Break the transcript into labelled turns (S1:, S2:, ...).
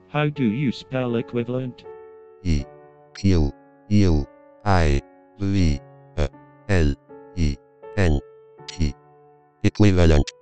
S1: How do you spell equivalent?
S2: E Q U I V A L E N T. Equivalent.